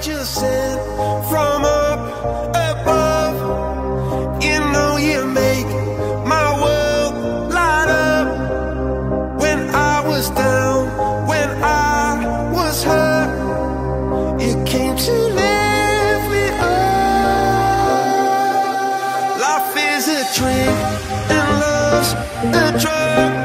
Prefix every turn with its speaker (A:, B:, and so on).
A: you sent from up above. You know you make my world light up. When I was down, when I was hurt, you came to lift me up. Life is a drink and love's a drug.